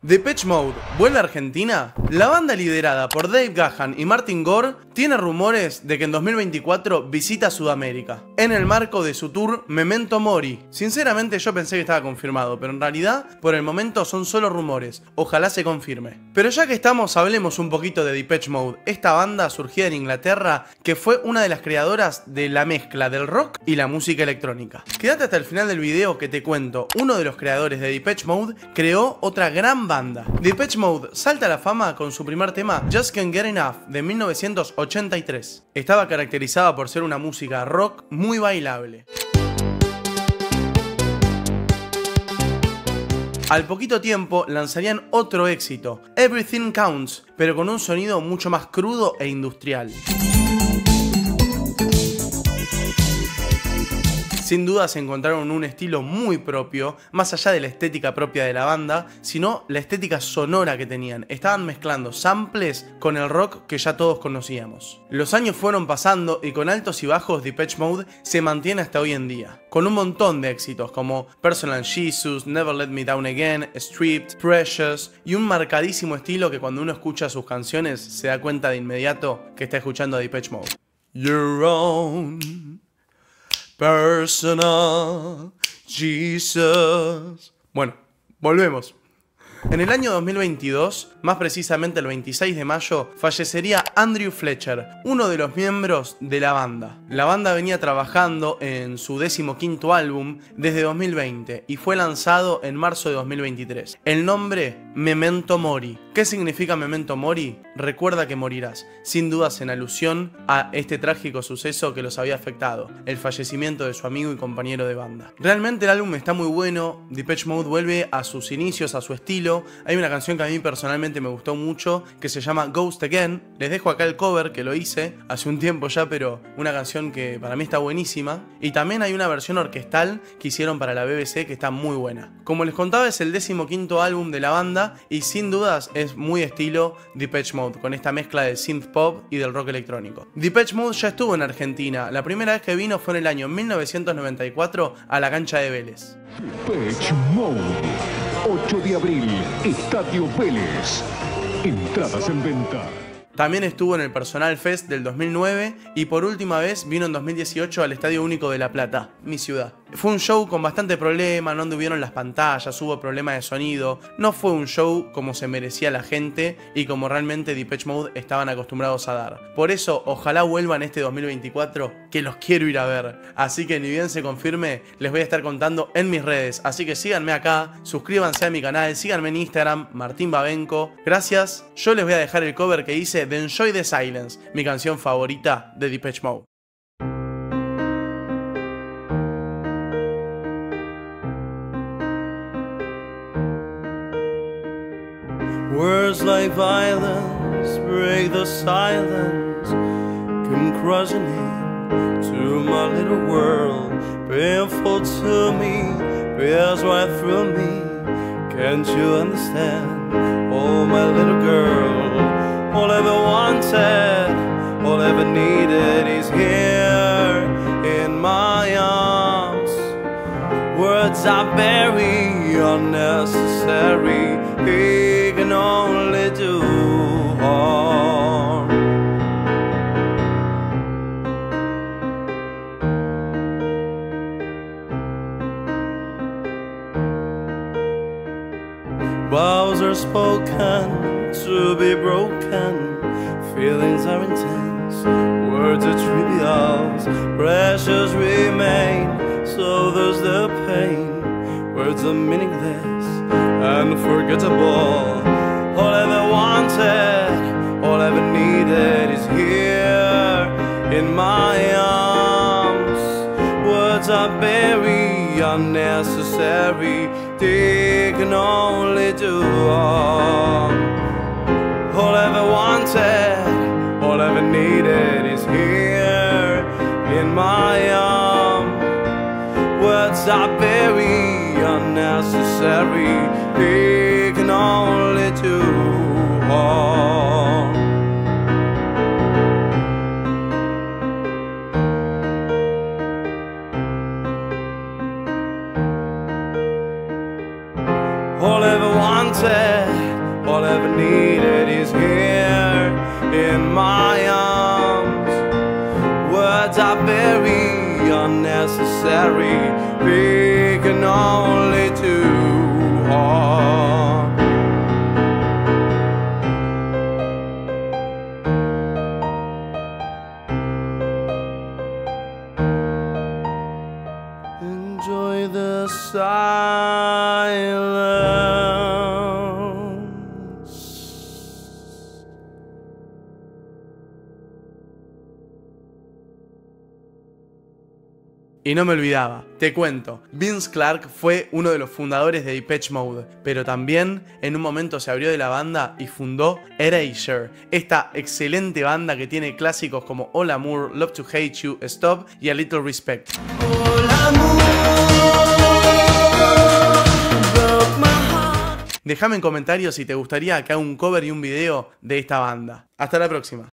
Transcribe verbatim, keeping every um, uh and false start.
Depeche Mode vuelve a Argentina. La banda liderada por Dave Gahan y Martin Gore tiene rumores de que en dos mil veinticuatro visita Sudamérica, en el marco de su tour Memento Mori. Sinceramente yo pensé que estaba confirmado, pero en realidad por el momento son solo rumores, ojalá se confirme. Pero ya que estamos, hablemos un poquito de Depeche Mode, esta banda surgida en Inglaterra que fue una de las creadoras de la mezcla del rock y la música electrónica. Quédate hasta el final del video que te cuento, uno de los creadores de Depeche Mode creó otra gran banda. Depeche Mode salta a la fama con su primer tema Just Can't Get Enough de mil novecientos ochenta y tres. Estaba caracterizada por ser una música rock muy bailable. Al poquito tiempo lanzarían otro éxito, Everything Counts, pero con un sonido mucho más crudo e industrial. Sin duda se encontraron un estilo muy propio, más allá de la estética propia de la banda, sino la estética sonora que tenían. Estaban mezclando samples con el rock que ya todos conocíamos. Los años fueron pasando y con altos y bajos Depeche Mode se mantiene hasta hoy en día, con un montón de éxitos como Personal Jesus, Never Let Me Down Again, Stripped, Precious y un marcadísimo estilo que cuando uno escucha sus canciones se da cuenta de inmediato que está escuchando a Depeche Mode. Your own Personal Jesus. Bueno, volvemos. En el año dos mil veintidós, más precisamente el veintiséis de mayo, fallecería Andrew Fletcher, uno de los miembros de la banda. La banda venía trabajando en su decimoquinto álbum desde dos mil veinte y fue lanzado en marzo de dos mil veintitrés. El nombre, Memento Mori. ¿Qué significa Memento Mori? Recuerda que morirás, sin dudas en alusión a este trágico suceso que los había afectado, el fallecimiento de su amigo y compañero de banda. Realmente el álbum está muy bueno, Depeche Mode vuelve a sus inicios, a su estilo. Hay una canción que a mí personalmente me gustó mucho que se llama Ghost Again. Les dejo acá el cover que lo hice hace un tiempo ya, pero una canción que para mí está buenísima. Y también hay una versión orquestal que hicieron para la B B C que está muy buena. Como les contaba, es el decimoquinto álbum de la banda y sin dudas es muy estilo Depeche Mode, con esta mezcla del synth pop y del rock electrónico. Depeche Mode ya estuvo en Argentina. La primera vez que vino fue en el año mil novecientos noventa y cuatro a la cancha de Vélez. Depeche Mode, ocho de abril, Estadio Vélez. Entradas en venta. También estuvo en el Personal Fest del dos mil nueve y por última vez vino en dos mil dieciocho al Estadio Único de La Plata, mi ciudad. Fue un show con bastante problema, no anduvieron las pantallas, hubo problemas de sonido, no fue un show como se merecía la gente y como realmente Depeche Mode estaban acostumbrados a dar. Por eso, ojalá vuelvan este dos mil veinticuatro, que los quiero ir a ver. Así que ni bien se confirme, les voy a estar contando en mis redes. Así que síganme acá, suscríbanse a mi canal, síganme en Instagram, Martín Babenco. Gracias, yo les voy a dejar el cover que hice de Enjoy the Silence, mi canción favorita de Depeche Mode. Words like violence break the silence, come crushing in to my little world, painful to me, pierce right through me. Can't you understand? Oh, my little girl, all I ever wanted, all I ever needed is here in my arms. Words are very unnecessary, they can only do harm. Vows are spoken to be broken, feelings are intense, words are trivials, precious remain, so there's the pain. Words are meaningless, unforgettable. All I ever wanted, all I ever needed is here in my arms. Words are very unnecessary, they can only do harm. All I ever wanted, all I ever needed is here in my arms. Words are very unnecessary, they can only do harm. All I ever wanted, needed is here in my arms. Words are very unnecessary, speaking only too hard. Enjoy the silence. Y no me olvidaba, te cuento, Vince Clarke fue uno de los fundadores de Depeche Mode, pero también en un momento se abrió de la banda y fundó Erasure, esta excelente banda que tiene clásicos como All Amour, Love to Hate You, Stop y A Little Respect. Déjame en comentarios si te gustaría que haga un cover y un video de esta banda. Hasta la próxima.